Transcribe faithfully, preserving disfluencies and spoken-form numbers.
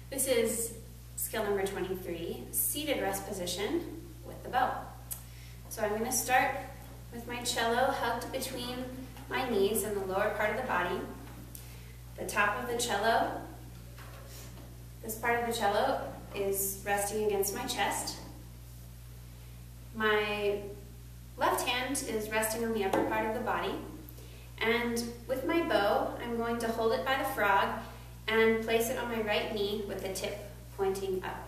This is skill number twenty-three, seated rest position with the bow. So I'm going to start with my cello hugged between my knees and the lower part of the body. The top of the cello, this part of the cello is resting against my chest. My left hand is resting on the upper part of the body. And with my bow, I'm going to hold it by the frog and place it on my right knee with the tip pointing up.